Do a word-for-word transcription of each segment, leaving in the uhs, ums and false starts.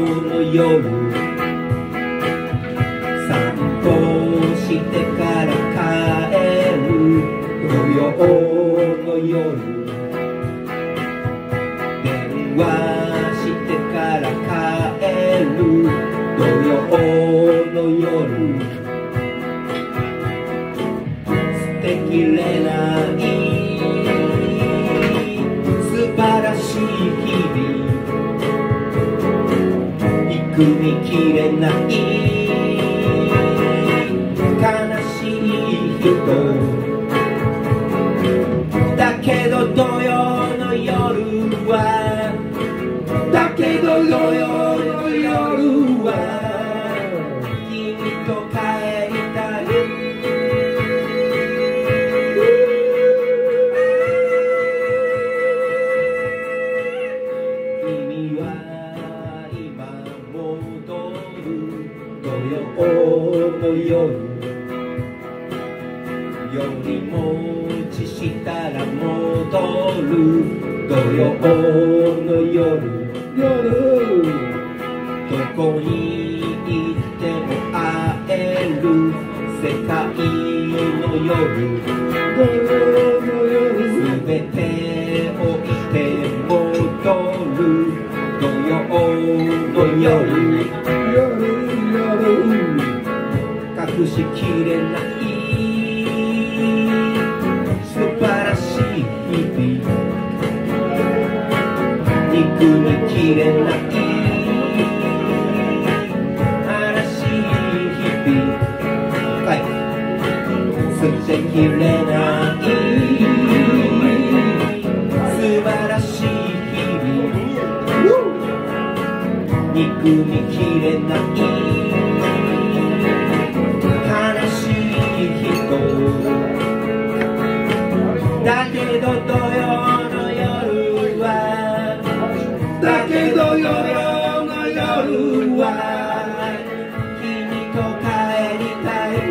の夜散歩してから帰る土曜の夜電話してから帰る土曜の夜捨てきれない素晴らしい日々憎みきれない悲しい人だけど土曜の夜はだけど土曜の夜は君と帰りたい君は今戻る土曜の夜よりもちしたら戻る土曜の夜夜どこに行っても会える世界の夜土曜の夜すべて置いて戻る土曜の夜夜夜隠しきれない素晴らしい日々憎みきれない悲しい日々捨てきれない素晴らしい日々憎みきれない悲しい人だけど土曜の夜はだけど土曜の夜は君と帰りたい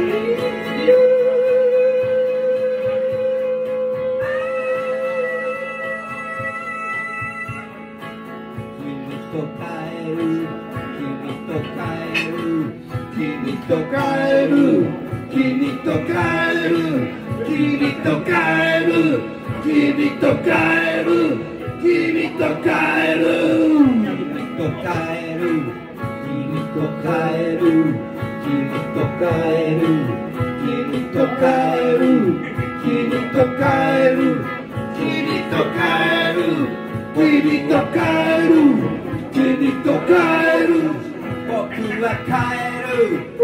君と帰る君と帰る君と帰る君と帰る君と帰る君と帰る君と帰る君と帰る君と帰る君と帰る君と帰る君と帰る君と帰る君と帰る君と帰る僕は帰る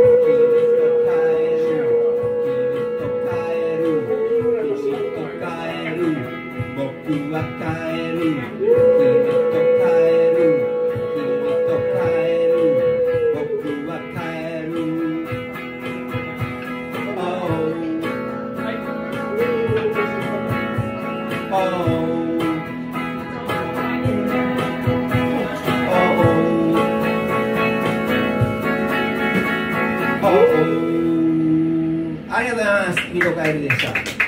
僕は帰る君と帰る君と帰る僕は帰る Oh Oh Oh Oh ありがとうございます。君と帰るでした。